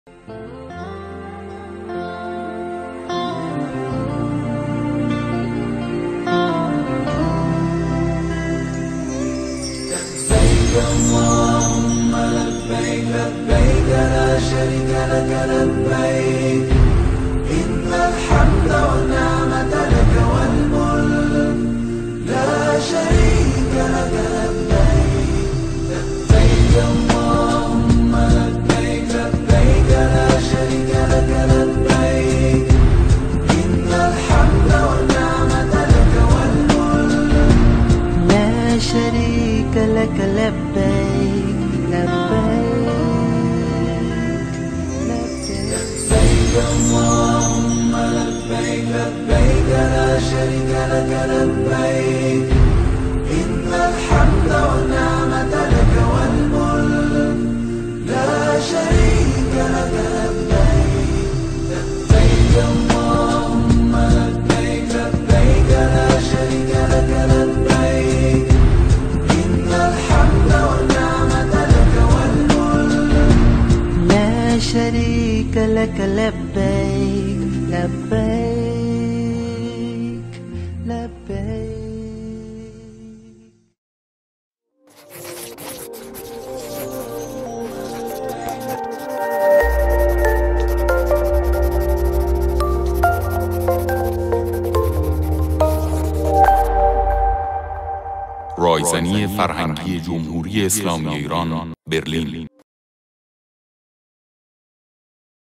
اللهم لبيك لبيك لا شريك لك لبيك إن الحمد والنعمة لك والملك لا شريك لك لبيك لبيك اللهم لبيك لبيك لا شريك لك لبيك إن الحمد والنعمة لك والملك لا شريك لك لبيك لبيك اللهم لبيك لبيك لا شريك لك لبيك إن الحمد والنعمة لك والملك لا شريك لك لبيك لبيك اللهم لبيك لبيك لا شريك لك لبيك إن الحمد والنعمة لك والملك لا شريك لك لبيك لبيك. رایزنی فرهنگی جمهوری اسلامی ایران، برلین.